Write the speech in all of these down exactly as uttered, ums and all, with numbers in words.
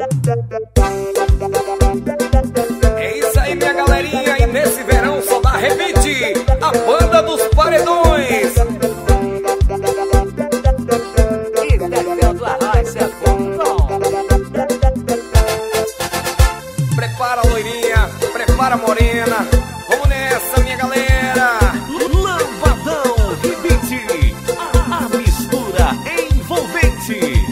É isso aí, minha galerinha, e nesse verão só dá rebite, a banda dos paredões. E descendo a raça ponto com. Prepara, loirinha, prepara, morena, vamos nessa, minha galera. Lambadão Rebite, a, a mistura envolvente.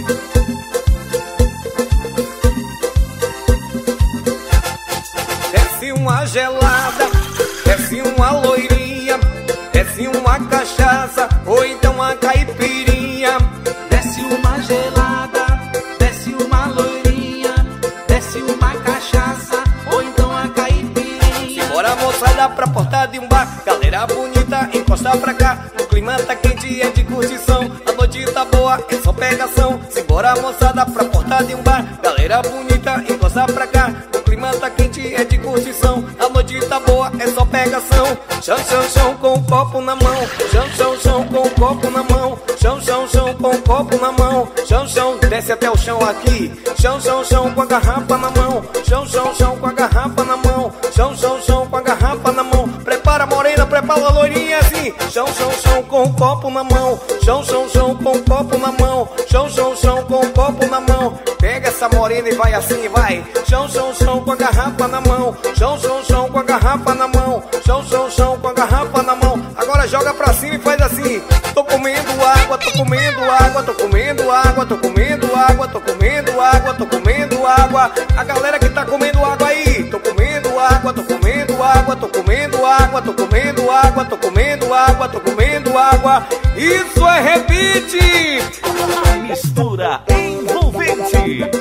Desce uma gelada, desce uma loirinha, desce uma cachaça, ou então uma caipirinha. Desce uma gelada, desce uma loirinha, desce uma cachaça, ou então a caipirinha. Bora, moçada, pra porta de um bar, galera bonita, encosta pra cá. O clima tá quente, é de curtição, a noite tá boa, é só pegação. Simbora, moçada, pra porta de um bar, galera bonita, encosta pra cá. O clima tá quente, é de curtição, a noite tá boa, é só pegação. Chão, chão, chão, com o copo na mão. Chão, chão, chão, com o copo na mão. Chão, chão, chão, com o copo na mão. Chão, chão, desce até o chão aqui. Chão, chão, chão, com a garrafa na mão. Chão, chão, chão, com a garrafa na mão. Chão, chão, chão, com a garrafa na mão. Prepara, morena, prepara a loirinha assim. Chão, chão, chão, com o copo na mão. Chão, chão, chão, com o copo na mão. Chão, chão, chão, com o copo na mão. Pega essa morena e vai assim, vai. Chão, chão, chão, com a garrafa na mão. Chão, chão, chão, com a garrafa na mão. Chão, chão, chão, com a garrafa na mão. Agora joga pra cima e faz assim. Tô comendo água, tô comendo água, tô comendo água, tô comendo água, tô comendo água, tô comendo água. A galera que tá comendo água aí. Tô comendo água, tô comendo água, tô comendo água, tô comendo água, tô comendo água, tô comendo água. Isso é rebite! A mistura envolvente.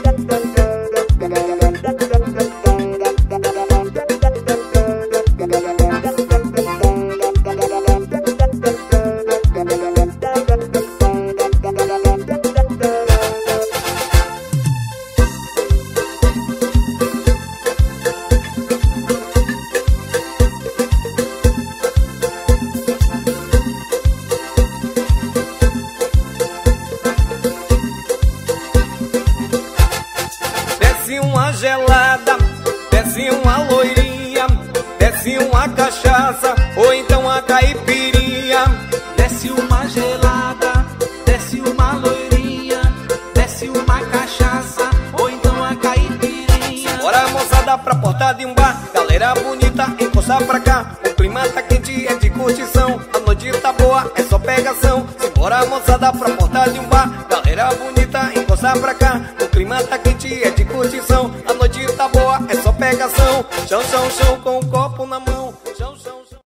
Desce uma gelada, desce uma loirinha, desce uma cachaça, ou então a caipirinha. Desce uma gelada, desce uma loirinha, desce uma cachaça, ou então a caipirinha. Bora, moçada, pra porta de um bar, galera bonita, encosta pra cá. O clima tá quente, é de curtição, a noite tá boa, é só pegação. Simbora, moçada, pra porta de um bar, galera bonita, encosta pra cá. O clima tá quente, é de curtição, a noite tá boa, é só pegação. Chão, chão, chão, com o copo na mão. Chão, chão.